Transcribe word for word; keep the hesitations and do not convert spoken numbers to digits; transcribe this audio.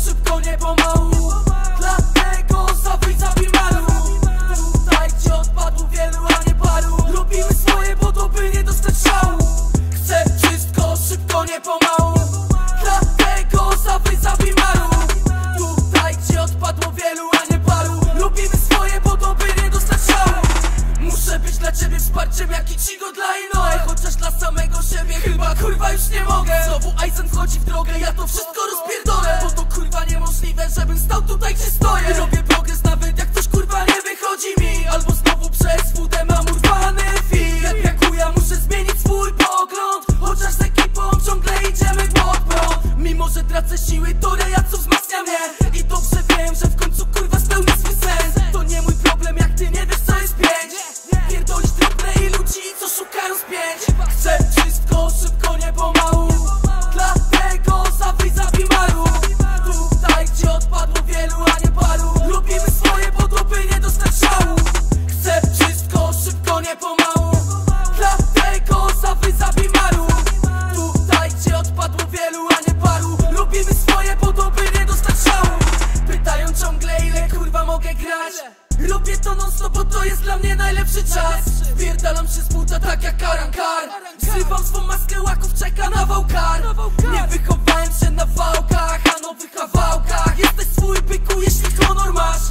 szybko, nie pomału. Dlatego zawyj, zabij malu. Tutaj gdzie odpadło wielu, a nie paru. Robimy swoje, bo to by nie dostać szału. Chcę wszystko szybko, nie pomału. Dlatego zawyj, zabij malu. Tutaj gdzie odpadło wielu, a nie paru. Robimy swoje, bo to by nie dostać szału. Muszę być dla ciebie wsparciem jak Ichigo dla Inoue. Chociaż dla samego siebie chyba kurwa już nie mogę. Znowu Aizen wchodzi w drogę, ja to wszystko rozpierdolę. Bo to kurwa niemożliwe, żebym stał tutaj gdzie stoję. Robię progres nawet jak coś kurwa nie wychodzi mi. Albo znowu przez wódę mam urwany film. Jak Byakuya muszę zmienić swój pogląd. Chociaż z ekipą ciągle idziemy pod prąd. Mimo że tracę siły, to Reiatsu wzmacnia mnie. I dobrze wiem, że w końcu kurwa spełni swój sens. To nie mój problem, jak ty nie wiesz co jest pięć. Pierdolisz drobne i ludzi, co szukają spięć. Chcę wszystko szybko, nie pomału. Dlatego zawyj, zabij malu. Tutaj gdzie odpadło wielu, a nie paru. Robimy swoje, bo to by nie dostać szału. Chcę wszystko szybko, nie pomału. Dlatego zawyj, zabij malu. Tutaj gdzie odpadło wielu, a nie paru. Robimy swoje, bo to by nie dostać szału. Pytają ciągle ile kurwa mogę grać. Robię to non stop, bo to jest dla mnie najlepszy czas. Wpierdalam się z buta tak jak Karankar. Zrywam swą maskę, łaków czeka na wałkar. Nie wychowałem się na wałkach, a nowych kawałkach. Jesteś swój byku, jeśli honor masz.